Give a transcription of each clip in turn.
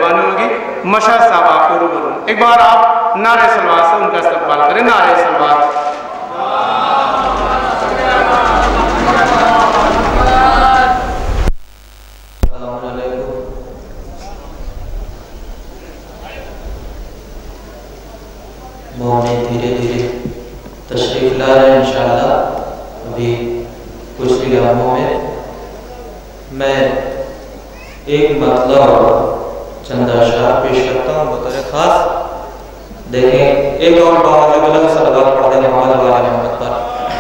मेहरबानी होगी। मशहद साहब आपको रूबरू, एक बार आप नारे सलवार से उनका इस्तकबाल करें। नारे सलवार। धीरे धीरे तशरीफ ला रहे हैं इंशाअल्लाह। अभी कुछ ही लम्हों में मैं एक मतलब चंद अशआर पेश करता हूँ बतौर खास। देखें, एक और बावजूद सलवात पढ़ दें मोहम्मद वाले मोहम्मद पर।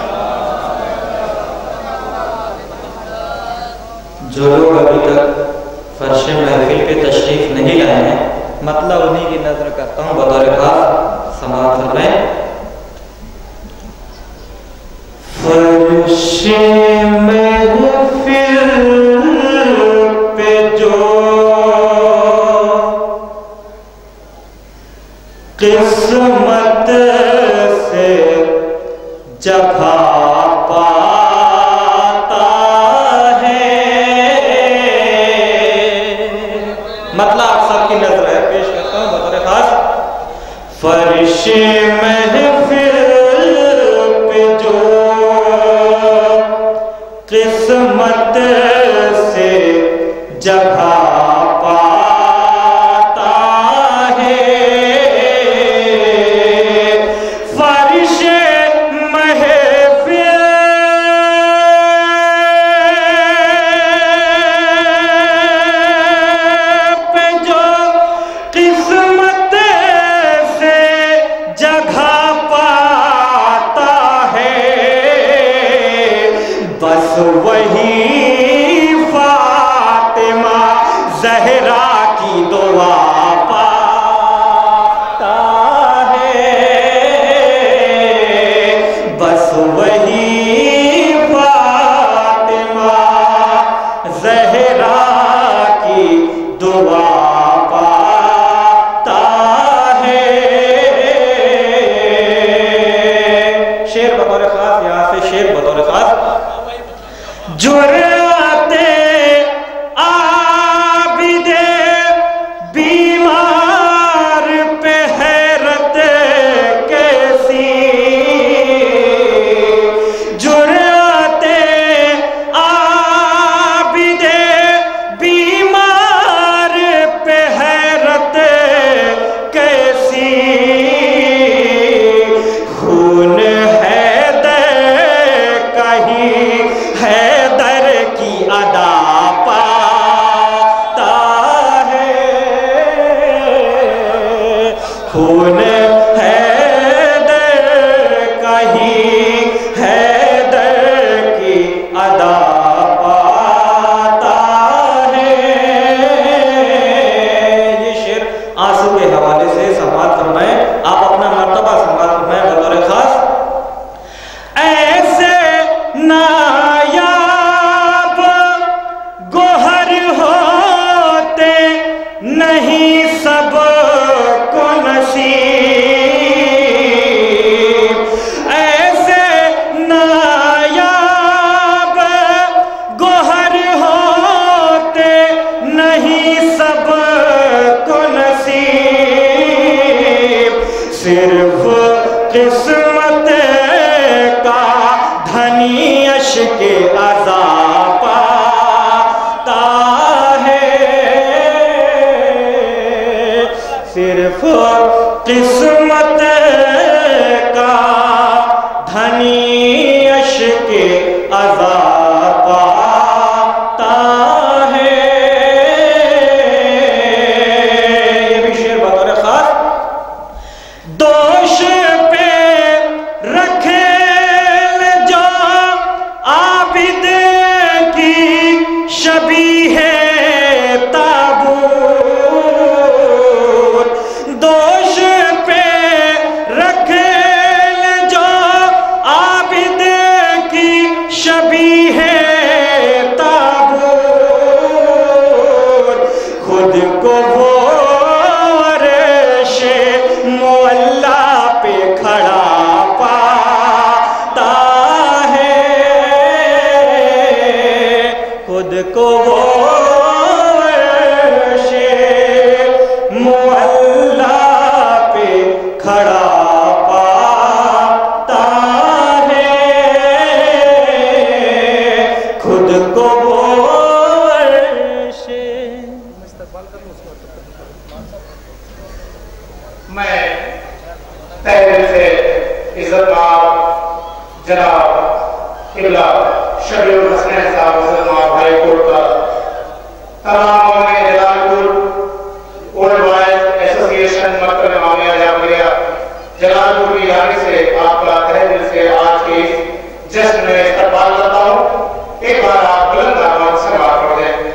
जो लोग अभी तक फर्श महफिल पे तशरीफ नहीं लाए हैं, मतलब उन्हीं की नजर करता हूँ बतौर खास। समाप्त फरमाएं। फर्श महफिल पे जो किस्मत से जगह पाता है, मतलब आप सबकी नजर है पेश करता हूँ बतौर खास। फर्श महफिल पे जो किस्मत से जगह पाता है, फर्श महफिल पे जो किस्मत से जगह पाता है, बस वही फातिमा ज़हरा की दुआ पाता है, बस वही फातिमा ज़हरा की दुआ पाता है। शेर बतौर खास, यहाँ से शेर बतौर खास। जुर्राते आबिदे बीमार पे हैरत कैसी, जुर्राते आबिदे बीमार पे हैरत कैसी, खून हैदर कहीं हैदर की अदा पाता है, खून हैदर कहीं हैदर की अदा पाता है। ये शेर आंसू के हवाले से समाप्त फरमाएं। आप अपना मर्तबा समाप्त फरमाएं बतौर खास। ऐसे नायाब गोहर होते नहीं सबको नसीब, ऐसे नायाब गोहर होते नहीं सबको नसीब, सिर्फ किस्मत का धनी अश्क अज़ा पाता है, सिर्फ किस्मत का धनी अश्क अज़ा पाता है। ये भी शेर बतौर खास। दोष पे रखे जो आबिद की शबीह ताबूत, दोष पे मैं तहे दिल से इज्जतमाब जनाब किबला शबीर हसन साहब इज्जतमाब भाई कोर्ट का तमाम मौलाना जलालपुर ओल्ड बॉयज एसोसिएशन मकतब मामिया जाफरिया जलालपुर की जानिब से आपका तहे दिल से आज के इस जश्न में इस्तकबाल करता हूँ। एक बार आप बुलंद आवाज से बात कर दें।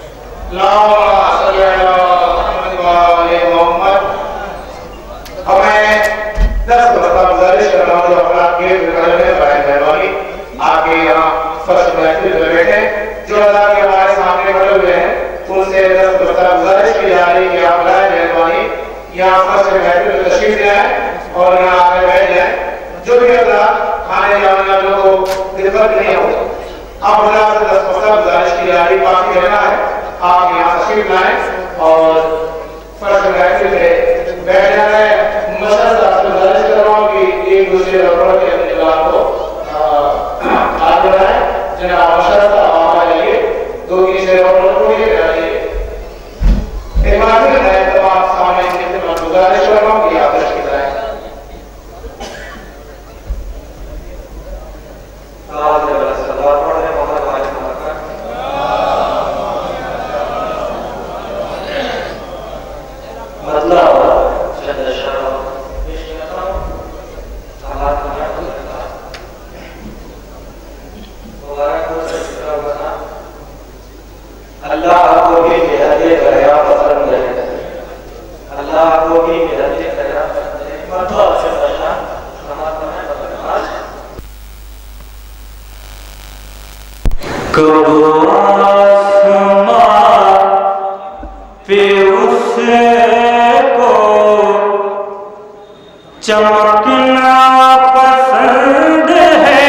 हमें 10 गुजारिश कर रहा हूँ जो अपना गेट निकालने बराए मेहरबानी आके यहाँ फर्स्ट महफिल में बैठे जो अल्लाह के हमारे सामने खड़े हुए हैं उनसे 10 गुजारिश की जा रही है कि आप बराए मेहरबानी यहाँ फर्स्ट महफिल में तशरीफ ले आए और यहाँ आकर बैठ जाए। जो भी अल्लाह खाने जाने वालों को दिक्कत नहीं हो आप अल्लाह से 10 गुजारिश की जा रही काफी रहना है आप यहाँ तशरीफ लाएं और फर्स्ट महफिल में बैठ जाए। मशहद आपसे गुजारिश कर रहा हूँ कि एक दूसरे रबड़ के अपने जवाब को आगे बढ़ाएं। जनाब मशहद आप आ जाइए 2-3 से रबड़ को ये आइए। एक महफिल है तमाम सामने इनसे मैं गुजारिश कर रहा हूँ कि आप तशरीफ लाएं। चमकना पसंद है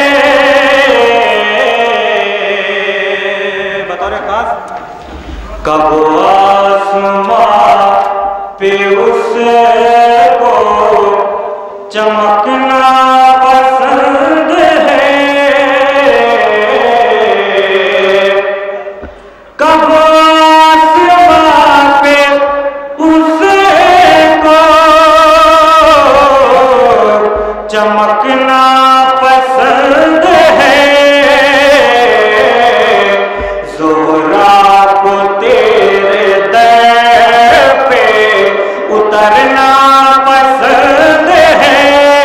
बतौर खास कब आसमां पे उसको चमकना पसंद है कब आसमां पे उसको चमकना पसंद है ज़ोहरा को तेरे दर पे उतरना पसंद है।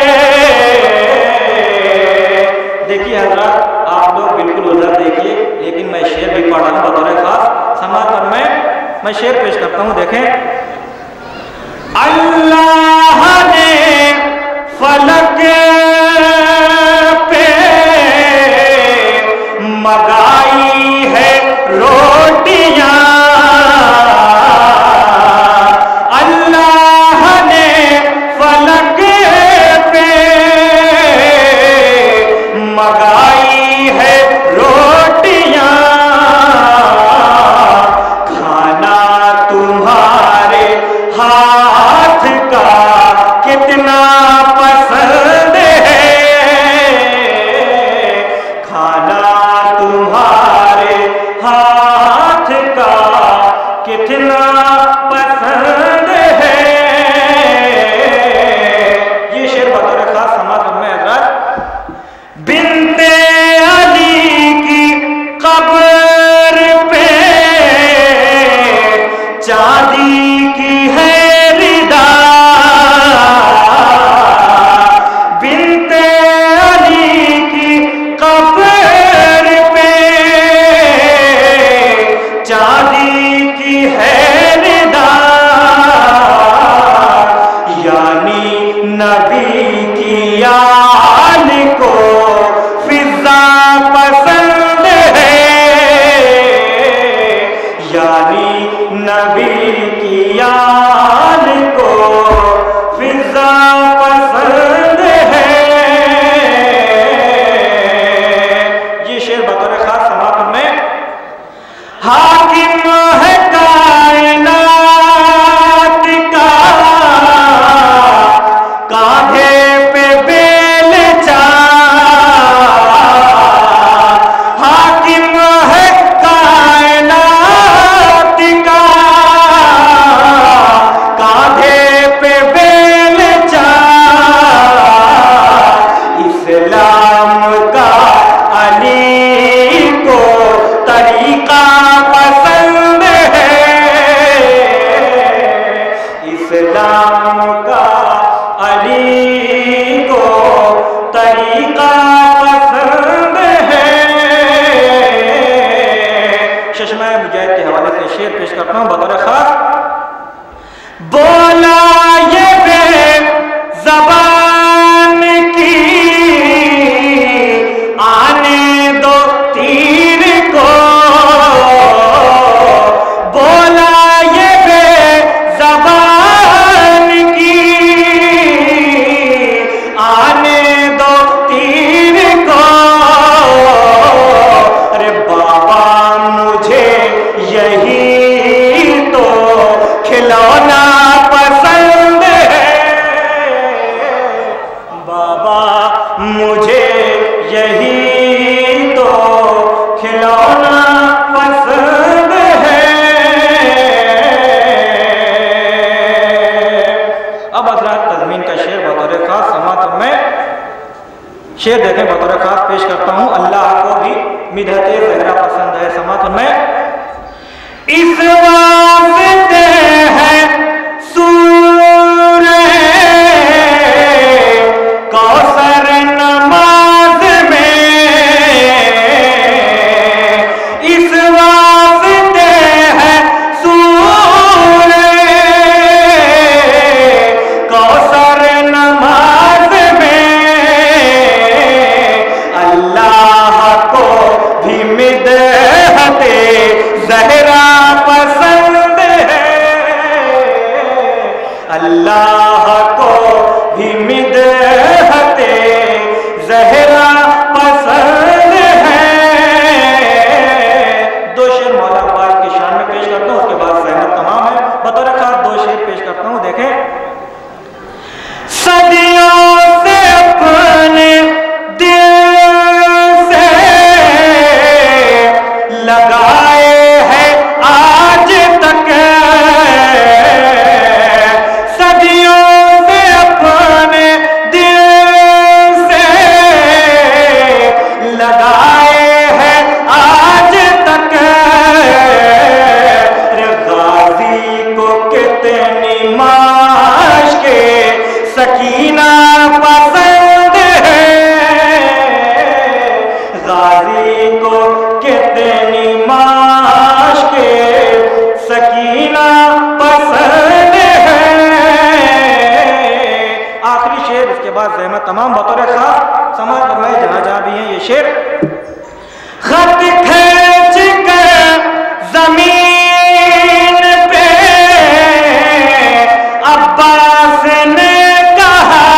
देखिए हज़रात आप लोग बिल्कुल उधर देखिए लेकिन मैं शेर भी पढ़ रहा हूँ बतौर खास समाज पर मैं शेर पेश करता हूँ। देखें अल्लाह ने फलक पे मगाई है रोटियां अल्लाह ने फलक पे मगाई है रोटियां खाना तुम्हारे हाथ का कितना पसंद इस्लाम का अली को तरीका पसंद है। चश्मा मुजाहिद के हवाले से शेर पेश करता हूँ बतौर खास। बोला ये बेज़बान की आने दो तीर को, बोला ये बेज़बान की आने दो तीर को। अरे बाबा मुझे यही तो खिलौना पसंद है, बाबा मुझे यही तो खिलौना पसंद है। अब हज़रात तज़मीन का शेर बतौर खास समात में शेर देखें बतौर खास पेश करता हूँ। अल्लाह को भी मिदहते ज़हरा पसंद है। समात में इस वास्ते है सूरे कौसर नमाज में, इस वास्ते है सूरे कौसर नमाज में। अल्लाह को भी मिदहते ज़हरा पसंद है, अल्लाह को भी मिदहते ज़हरा पसंद है। दो शेर मौला अब्बास की शान में पेश करता हूँ, उसके बाद सहमत तमाम है। बतौर खास दो शेर पेश करता हूँ। देखें, सदियों से अपने दिल से लगाए हैं आज तक, सदियों से अपने दिल से लगाए हैं आज तक। रे गाजी को कितनी माश के सकीना पसंद है, गाजी को कितनी माश के सकीना पसंद है। आखिरी शेर, इसके बाद ज़हमत तमाम बतौर खास समाज में जहाँ जहाँ भी हैं ये शेर। खत खींच कर जमीन पे अब्बास ने कहा,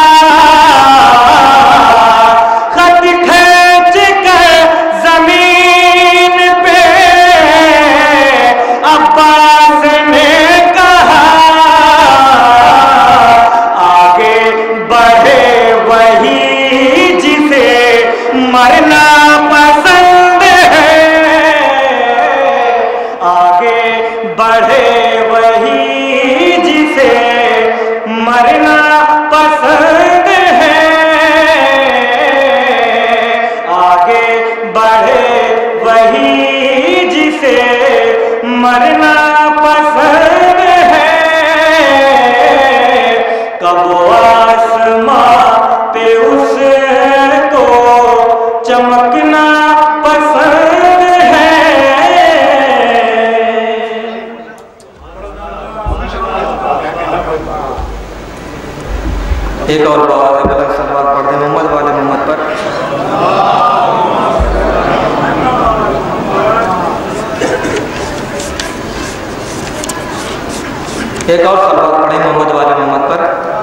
खत खींच कर जमीन पे अब्बास ने कहा, आगे बढ़े वही जिसे मरना पसंद है, आगे बढ़े वही जिसे मरना पसंद है, आगे बढ़े वही जिसे मरना पसंद है। कब आसमां पे उसको चमकना पसंद है। एक और बात है, बलक सलवात पढ़ दे मोहम्मद वाले मोहम्मद पर। एक और सलवात पढ़े मोहम्मद वाले मोहम्मद पर।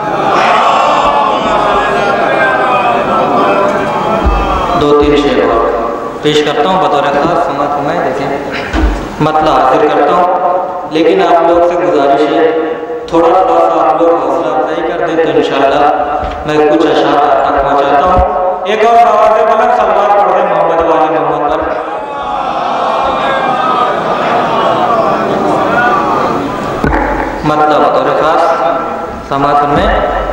दो तीन शेर और पेश करता हूँ बतौर खास समाज में। देखें, मतलब हासिल करता हूँ, लेकिन आप लोग से गुजारिश है थोड़ा थोड़ा सा आप लोग हौसला अफजाई कर दे तो इंशाअल्लाह मैं कुछ अशार आप तक पहुँचाता हूँ। एक और आवाज़ बलक सलवात पढ़ दे मोहम्मद वाले मोहम्मद पर। मतलब बतौर खास समाज में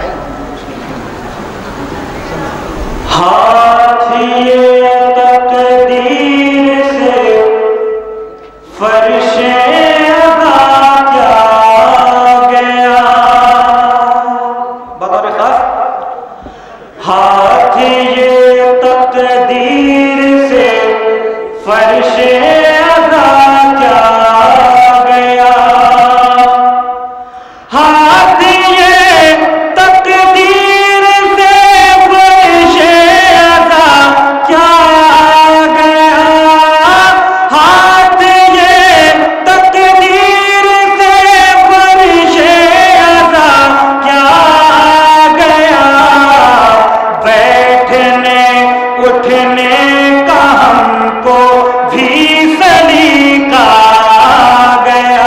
हाथिए तकदीर से फरिशे अदा क्या गया, हाथ ये तकदीर से फरिशे अज़ा क्या गया, हाथ ये तकदीर से फरिशे अज़ा क्या गया, बैठने उठने का हमको भी सलीका गया,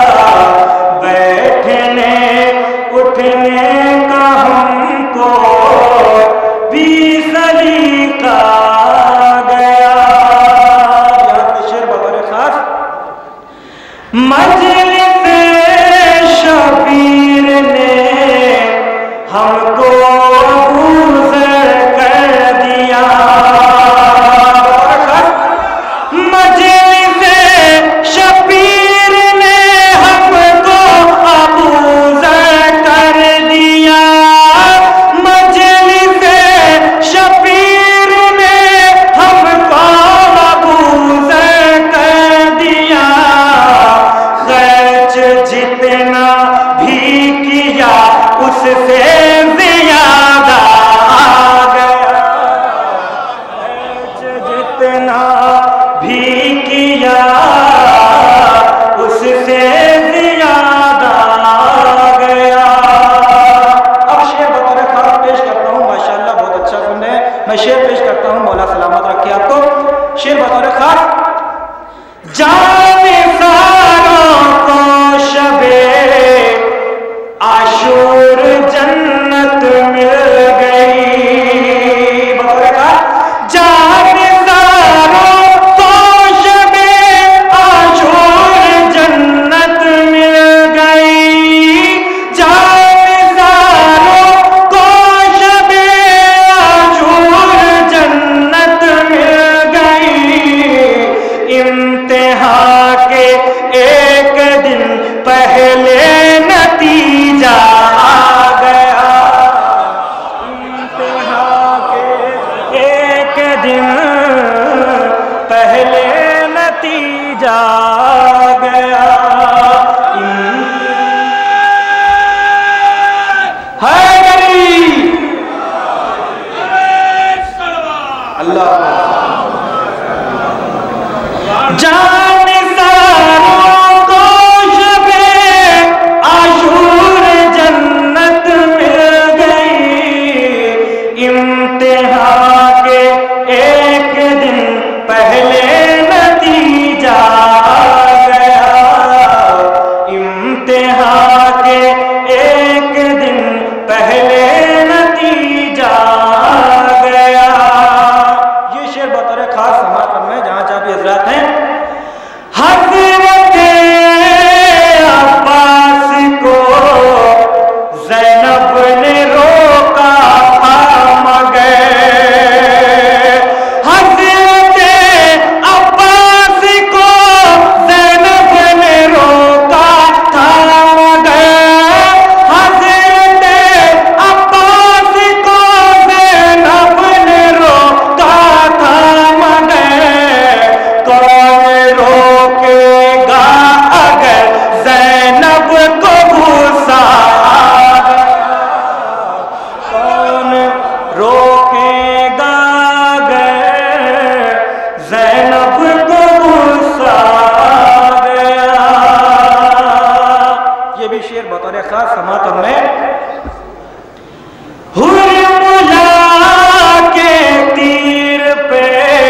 बैठने उठने का हमको भी सलीका गया। शेर बतौर खास मजलिस शबीर ने हमको गुज़र कर दिया, मजलिस शबीर ने हमको अबूज़र कर दिया, मजलिस शबीर ने हमको अबूज़र कर दिया, खर्च जितना भी किया उससे ज़्यादा आ गया, खर्च जितना भी किया उससे ज़्यादा आ गया। अब शेर बतौर खास पेश करता हूँ, माशाअल्लाह बहुत अच्छा सुन रहे हैं। मैं शेर पेश करता हूँ, मौला सलामत रखे आपको। शेर बतौर खास जाने सारों को शबे आशूर जन्नत मिल गई, बतौर खास जाने सारों को शबे आशूर जन्नत मिल गई, जाने सारों को शबे आशूर जन्नत मिल गई, इम्तिहान के एक दिन पहले नतीजा आ गया, इम्तिहान के एक दिन पहले नतीजा आ गया, हैदरी अल्लाह जान सारों को शबे आशूर जन्नत मिल गई, इम्तिहान के एक दिन पहले नतीजा आ गया, इम्तिहान के एक दिन पहले नतीजा आ गया। ये शेर बतौर खास समापन में जहां जहां भी हजरात हैं, हज़रत अब्बास को ज़ैनब ने रोका थाम गए, हज़रत अब्बास को ज़ैनब ने रोका थाम गए, हज़रत अब्बास को ज़ैनब ने रोका थाम गए, कौन रोकेगा अगर ज़ैनब को गुस्सा आ गया, कौन रोकेगा अगर ज़ैनब को गुस्सा आ गया। ये भी शेर बतौर खास समातन में, हुर्मुला के तीर पे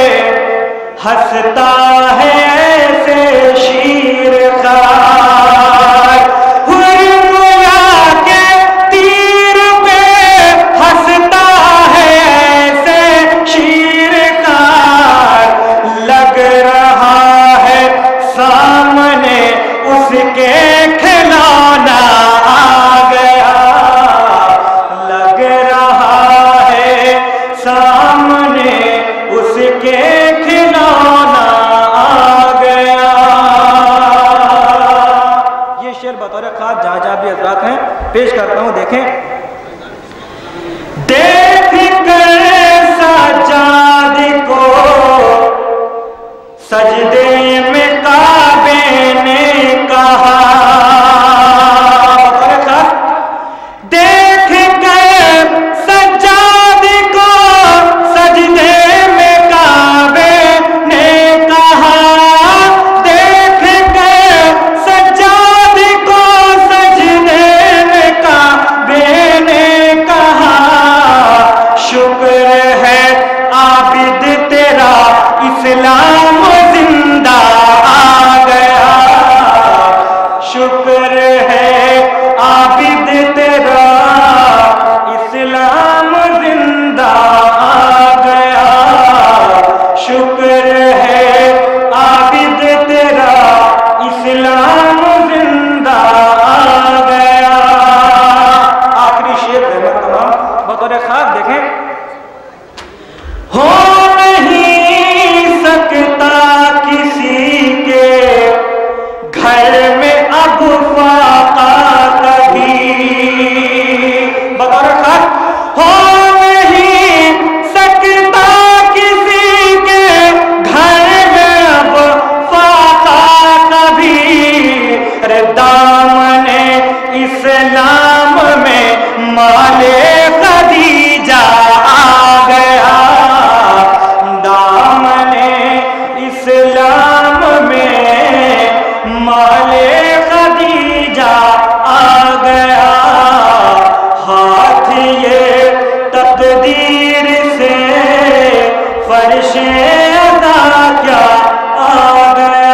हंसता है ऐसे शीर खार, हुर्मुला के तीर पे हंसता है ऐसे शीर खार, लग रहा है सामने उसके खिलौना आ गया, लग रहा है सामने उसके खिलौना आ गया। ये शेर बतौर खास जहां जहां भी हजरात हैं पेश करता हूं, देखें। देख कर सजाद को सजदे में काबे ने कहा, इस्लाम में माले खदीजा आ गया, दामने इस्लाम में माले खदीजा आ गया, हाथ ये तकदीर से फर्शे अदा क्या आ गया।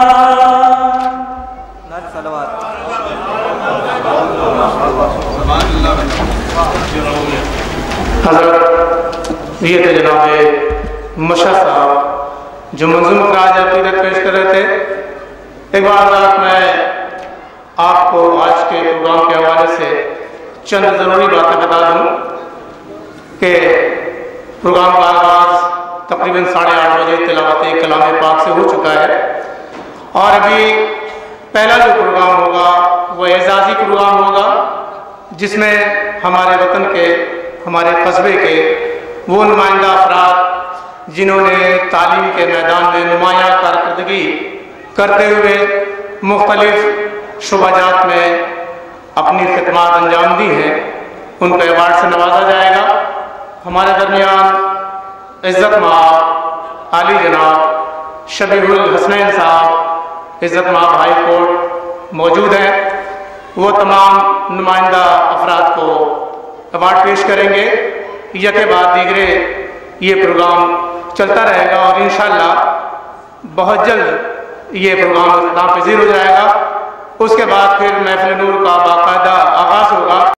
हज़रत ये थे जनाब मशहद साहब जो मंजूम आज अकीदत पेश कर रहे थे। एक बार रात मैं आपको आज के प्रोग्राम के हवाले से चंद ज़रूरी बातें बता दूं कि प्रोग्राम का आगाज़ तकरीबन 8:30 बजे तिलावत कलाम पाक से हो चुका है और अभी पहला जो प्रोग्राम होगा वो एजाज़ी प्रोग्राम होगा जिसमें हमारे वतन के, हमारे कस्बे के वो नुमाइंदा अफराद जिन्होंने तालीम के मैदान में नुमायाँ कारकर्दगी करते हुए मुख्तलिफ शुबाजात में अपनी खिदमत अंजाम दी हैं, उनको अवार्ड से नवाजा जाएगा। हमारे दरमियान इज़्ज़त महाब आली जनाब शबीरुल हसनैन साहब इज़्ज़त महाब हाई कोर्ट मौजूद हैं। वो तमाम नुमाइंदा अफराद को अवार्ड पेश करेंगे। यके बाद दीगरे ये प्रोग्राम चलता रहेगा और इंशाअल्लाह बहुत जल्द ये प्रोग्राम इख्तिताम पज़ीर हो जाएगा। उसके बाद फिर महफिल-ए-नूर का बाकायदा आगाज़ होगा।